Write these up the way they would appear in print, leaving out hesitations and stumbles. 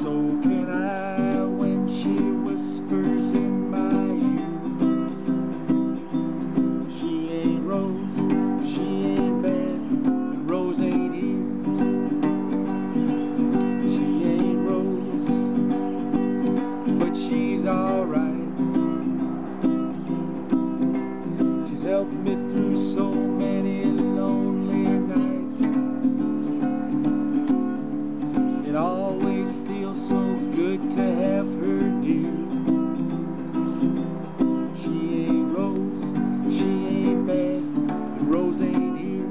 So can I when she whispers in my ear. She ain't Rose, she ain't bad, and Rose ain't here. She ain't Rose, but she's alright. She's helped me through so many lonely nights. It always feels so good to have her near. She ain't Rose, she ain't bad, and Rose ain't here.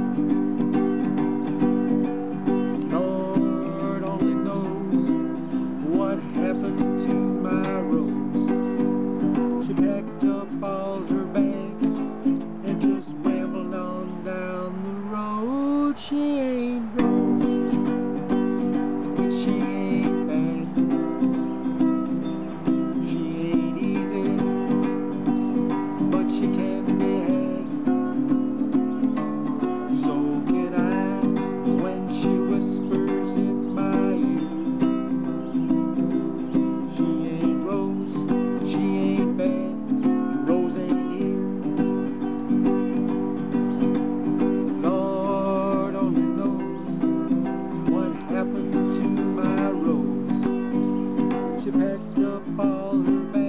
Lord only knows what happened to my Rose. She packed up all her bags and just rambled on down the road. She ain't Rose, but she ain't bad. She ain't easy, but she can be had. So can I when she whispers in my ear. She ain't Rose, she ain't bad, and Rose ain't here. Lord only knows what happened to my Rose. She packed up all her bags